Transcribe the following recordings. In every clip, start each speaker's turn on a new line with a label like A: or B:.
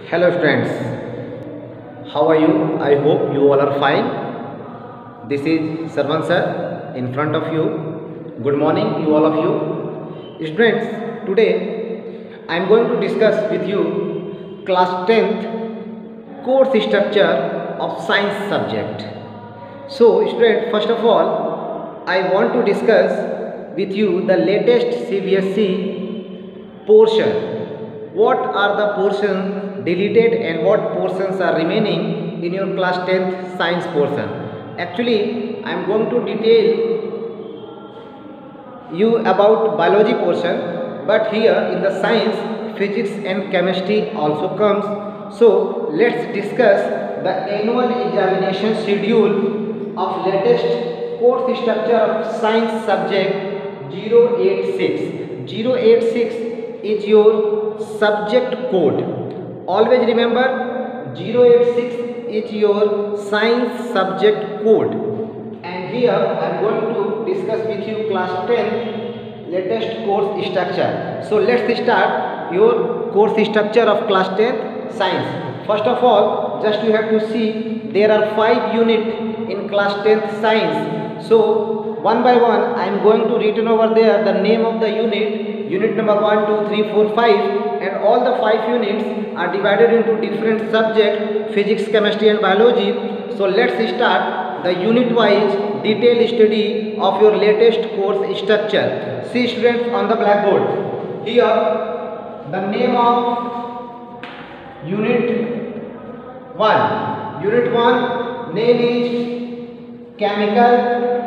A: Hello friends, how are you? I hope you all are fine. This is Sarvan sir in front of you. Good morning, you all of you. Students, today I am going to discuss with you class 10th course structure of science subject. So, student, first of all, I want to discuss with you the latest CBSE portion. What are the portions deleted and what portions are remaining in your class 10th science portion? Actually, I am going to detail you about biology portion, but here in the science, physics and chemistry also comes. So let's discuss the annual examination schedule of latest course structure of science subject 086. 086 is your subject code. Always remember 086 is your science subject code. And here I am going to discuss with you class 10 latest course structure. So let's start your course structure of class 10 science. First of all, just you have to see there are 5 units in class 10th science. So one by one I am going to written over there the name of the unit number 1, 2, 3, 4, 5, and all the 5 units are divided into different subjects: physics, chemistry and biology. So let's start the unit wise detailed study of your latest course structure. See students on the blackboard. Here the name of unit 1. Unit 1 name is chemical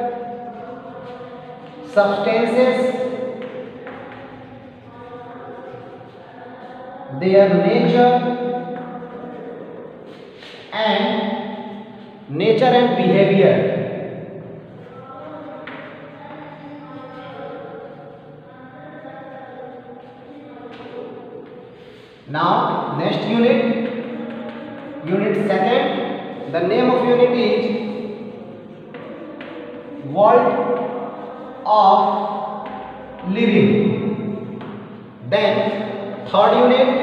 A: substances, their nature and behavior. Now next unit 2. The name of unit is world of living. Then third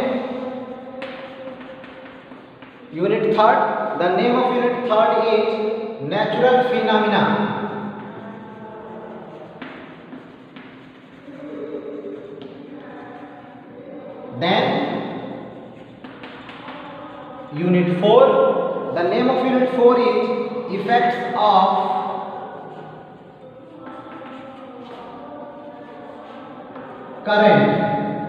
A: unit 3. The name of unit 3 is natural phenomena. Then unit 4. The name of unit 4 is effects of current.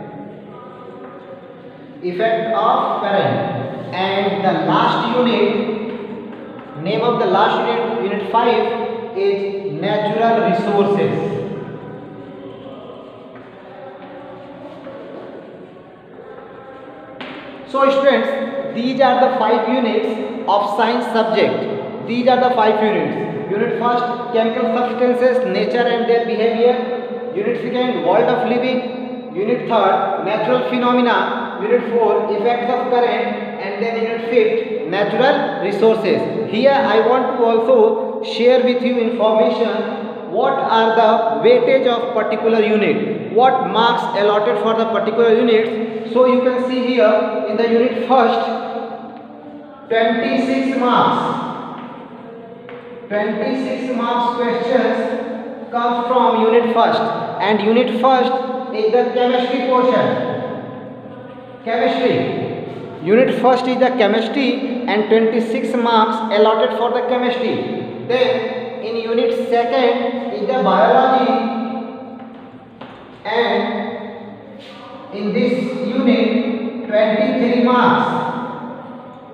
A: And the last unit, name of the last unit 5 is natural resources. So students, these are the 5 units of science subject. These are the 5 units. Unit 1, chemical substances, nature and their behavior. Unit 2, world of living. Unit 3, natural phenomena. Unit 4, effects of current. And then unit 5, natural resources. Here I want to also share with you information what are the weightage of particular unit, what marks allotted for the particular units. So you can see here in the unit 1, 26 marks. 26 marks questions come from unit 1, and unit 1 is the chemistry portion. Unit 1 is the chemistry and 26 marks allotted for the chemistry. Then in unit 2 is the biology, and in this unit 23 marks.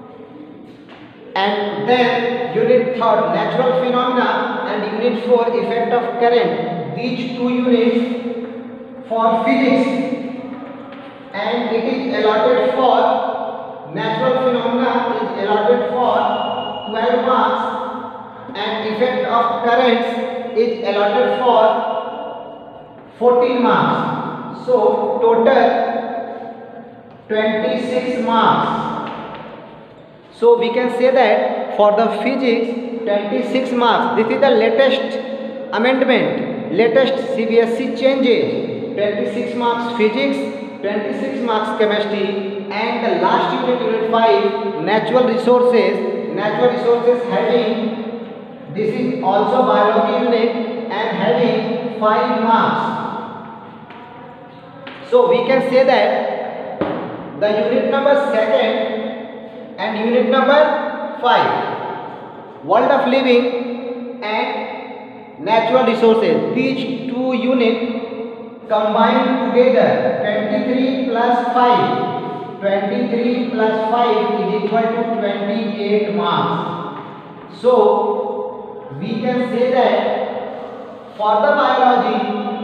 A: And then unit 3, natural phenomena, and unit 4, effect of current. These 2 units for physics, and it is allotted for natural phenomena is allotted for 12 marks, and effect of currents is allotted for 14 marks. So total 26 marks. So we can say that for the physics 26 marks. This is the latest amendment, latest CBSE changes. 26 marks physics, 26 marks chemistry, and the last unit, unit 5, natural resources. Natural resources having, this is also biology unit and having 5 marks. So we can say that the unit number 2nd and unit number 5, world of living and natural resources, these two units combined together, 23 plus 5, 23 plus 5 is equal to 28 marks. So we can say that for the biology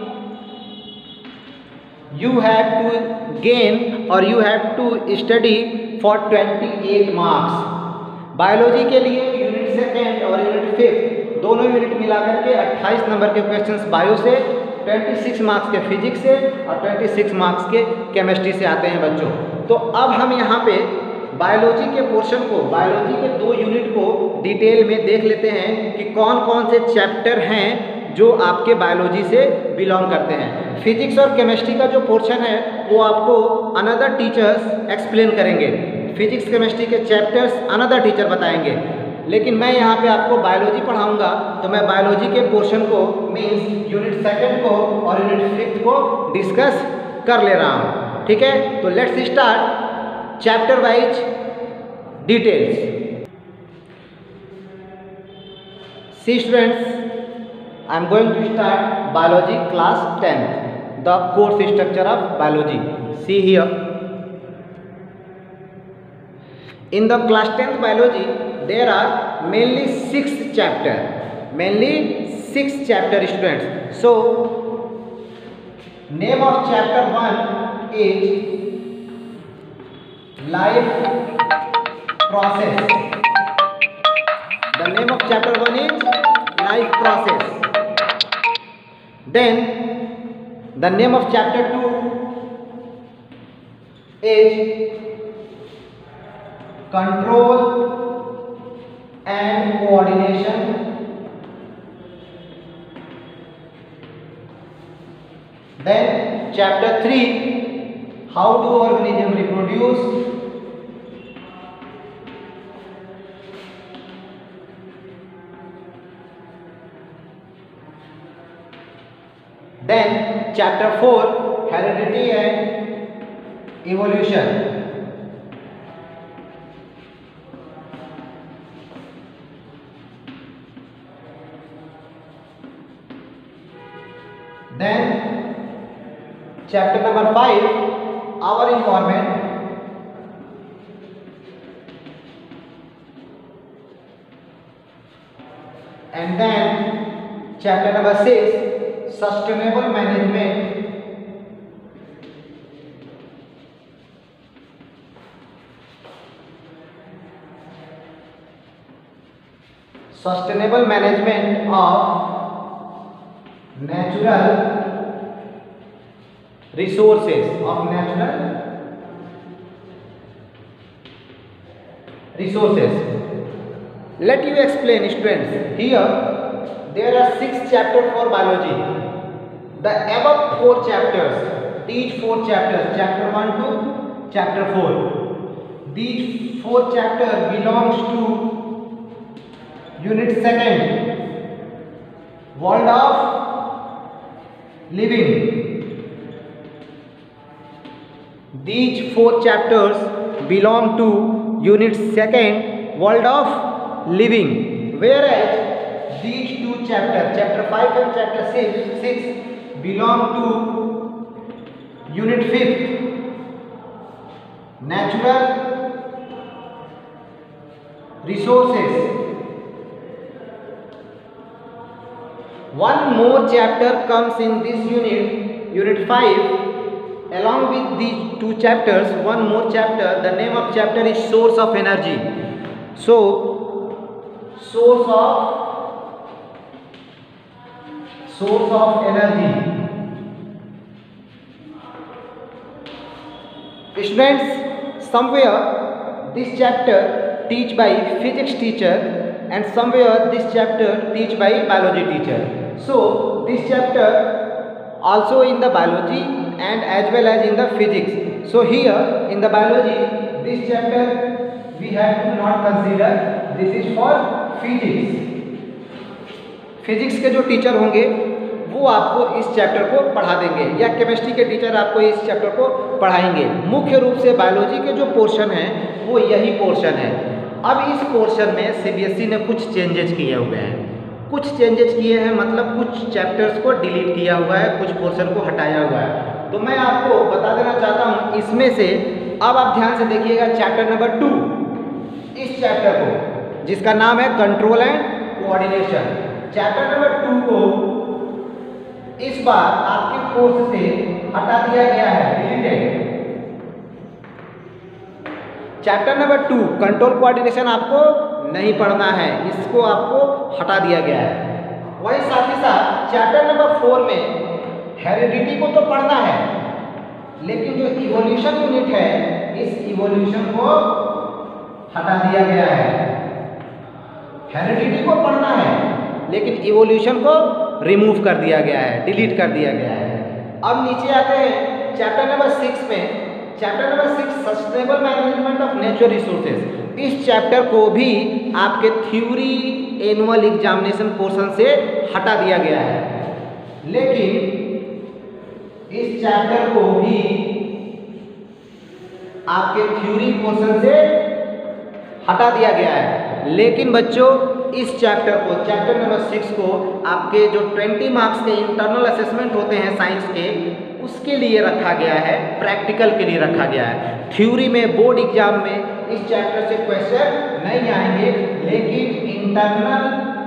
A: you have to gain or you have to study for 28 marks. Biology के लिए unit 2nd और unit 5 दोनों unit मिलाकर के 28 number के questions bio से, 26 marks के physics से और 26 मार्क्स के केमिस्ट्री से आते हैं बच्चों। तो अब हम यहाँ पे बायोलॉजी के पोर्शन को, बायोलॉजी के 2 यूनिट को डिटेल में देख लेते हैं कि कौन कौन से चैप्टर हैं जो आपके बायोलॉजी से बिलोंग करते हैं। फिजिक्स और केमिस्ट्री का जो पोर्शन है वो आपको अनदर टीचर्स एक्सप्लेन करेंगे। फिजिक्स केमिस्ट्री के चैप्टर्स अनदर टीचर बताएंगे, लेकिन मैं यहाँ पे आपको बायोलॉजी पढ़ाऊंगा तो मैं बायोलॉजी के पोर्शन को मीन्स यूनिट 2nd को और यूनिट 5th को डिस्कस कर ले रहा हूँ। ठीक है, तो let's start chapter wise details. See students, I am going to start biology class 10th, the course structure of biology. See here. In the class 10th biology, there are mainly 6 chapters. Mainly 6 chapters, students. So, name of chapter 1 is life process. The name of chapter 1 is life process. Then the name of chapter 2 is control and coordination. Then chapter 3, how do organisms reproduce. Then chapter 4, heredity and evolution. Then chapter number 5, our environment. And then chapter number 6, sustainable management. Sustainable management of natural resources, Let you explain, students. Here there are 6 chapters for biology. The above 4 chapters, these 4 chapters, chapter 1 to chapter 4, these 4 chapters belongs to unit 2nd, world of living. These 4 chapters belong to unit 2nd, world of living, whereas these 2 chapters, chapter 5 and chapter 6 belong to unit 5th, natural resources. One more chapter comes in this unit, unit 5, along with these 2 chapters, one more chapter, the name of chapter is source of energy. So, source of energy. Students, somewhere this chapter teach by physics teacher and somewhere this chapter teach by biology teacher. So this chapter also in the biology and as well as in the physics. So here in the biology, this chapter we have to not consider. This is for physics. Physics के जो teacher होंगे वो आपको इस chapter को पढ़ा देंगे, या केमिस्ट्री के टीचर आपको इस चैप्टर को पढ़ाएंगे। मुख्य रूप से बायोलॉजी के जो पोर्शन है वो यही पोर्शन है। अब इस पोर्शन में सीबीएसई ने कुछ चेंजेस किए हुए हैं। कुछ चेंजेस किए हैं मतलब कुछ चैप्टर्स को डिलीट किया हुआ है, कुछ पोर्शन को हटाया हुआ है। तो मैं आपको बता देना चाहता हूँ इसमें से। अब आप ध्यान से देखिएगा चैप्टर नंबर 2, इस चैप्टर को जिसका नाम है control and coordination. Chapter number 2 को इस बार आपके कोर्स से हटा दिया गया है, deleted. Chapter number 2 control coordination आपको नहीं पढ़ना है, इसको आपको हटा दिया गया है। वही साथ ही साथ चैप्टर नंबर 4 में हेरिडिटी को तो पढ़ना है, लेकिन जो इवोल्यूशन यूनिट है इस इवोल्यूशन को हटा दिया गया है। हेरिडिटी को पढ़ना है लेकिन इवोल्यूशन को रिमूव कर दिया गया है, डिलीट कर दिया गया है। अब नीचे आते हैं चैप्टर नंबर 6 में। Chapter number 6 sustainable management of natural resources. इस चैप्टर को भी आपके थ्योरी एनुअल एग्जामिनेशन पोर्शन से हटा दिया गया है, लेकिन इस चैप्टर को भी आपके थ्योरी पोर्शन से हटा दिया गया है। लेकिन बच्चों इस चैप्टर को, चैप्टर नंबर 6 को आपके जो 20 मार्क्स के इंटरनल असेसमेंट होते हैं साइंस के, उसके लिए रखा गया है, प्रैक्टिकल के लिए रखा गया है। थ्योरी में बोर्ड एग्जाम में इस चैप्टर से क्वेश्चन नहीं आएंगे, लेकिन इंटरनल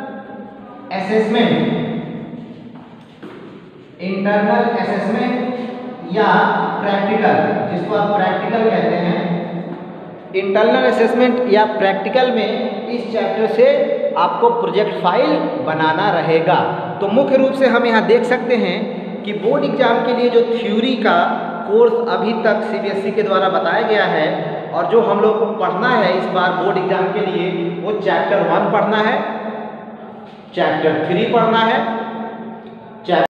A: असेसमेंट या प्रैक्टिकल, जिसको आप प्रैक्टिकल कहते हैं, इंटरनल असेसमेंट या प्रैक्टिकल में इस चैप्टर से आपको प्रोजेक्ट फाइल बनाना रहेगा। तो मुख्य रूप से हम यहाँ देख सकते हैं कि बोर्ड एग्जाम के लिए जो थ्योरी का कोर्स अभी तक सीबीएसई के द्वारा बताया गया है और जो हम लोग को पढ़ना है इस बार बोर्ड एग्जाम के लिए, वो चैप्टर 1 पढ़ना है, चैप्टर 3 पढ़ना है,